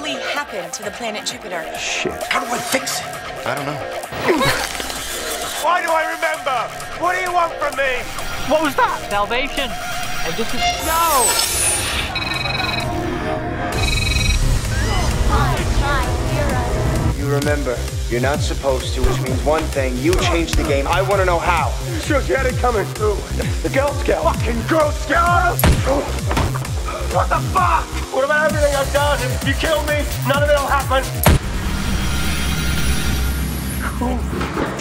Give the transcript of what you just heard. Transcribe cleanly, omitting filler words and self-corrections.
exactly happened to the planet Jupiter? Shit. How do I fix it? I don't know. Why do I remember? What do you want from me? What was that? Salvation. And this is... No! You remember, you're not supposed to, which means one thing. You changed the game. I want to know how. Sure, you had it coming. The Girl Scout. Fucking Girl Scout! What the fuck? What about everything I've done? If you kill me, none of it'll happen. Cool.